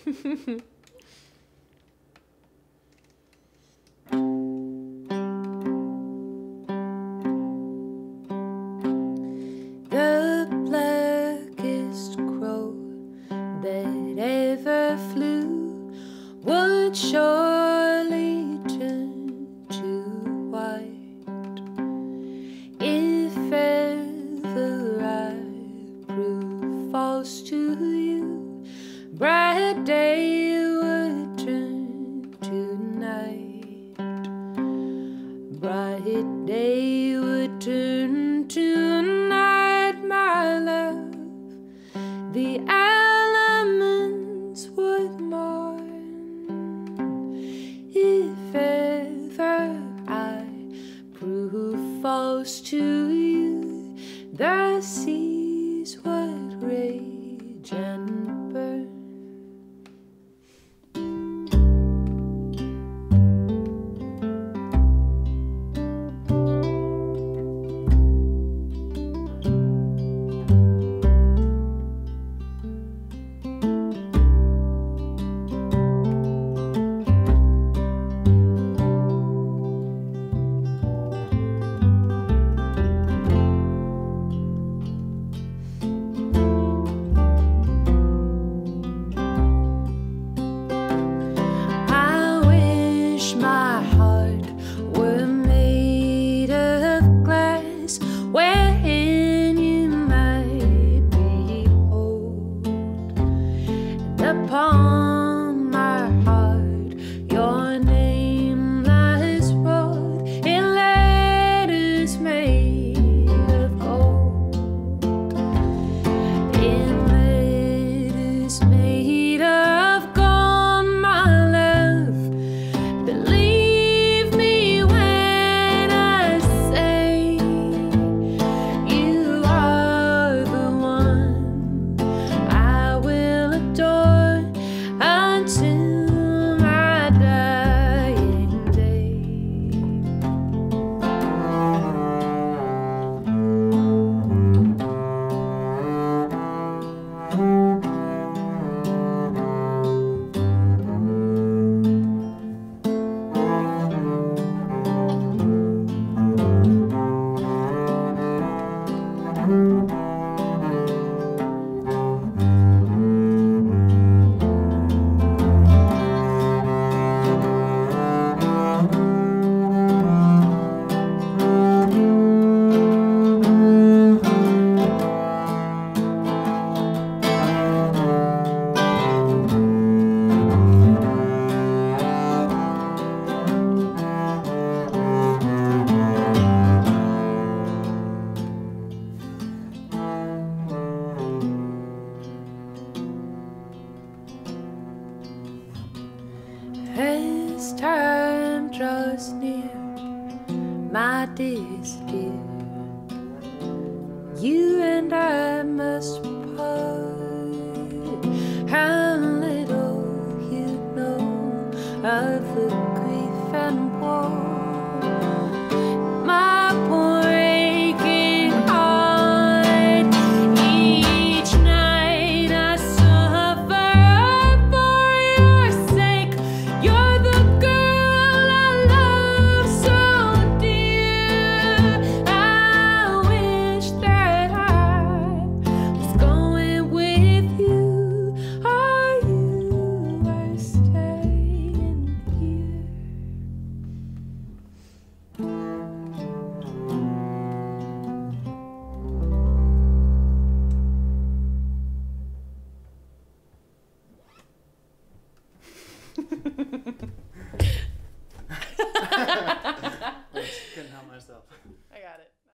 The blackest crow that ever flew would surely turn to white if ever I prove false to you. Bright day would turn to night. Bright day would turn to night, my love. The elements would mourn if ever I prove false to you. The seas would rage and burn. My heart were made of glass, wherein you might behold. And upon my heart your name lies wrote in letters made of gold. In letters made of gold, my love. Believe me when I say you are the one I will adore until my dying day. As time draws near, my dearest dear, you and I must part. How little you know of the grief and war. My poor aching heart, each night I suffer for your sake. You're the girl I love so dear. I wish that I was going with you, or you were staying here.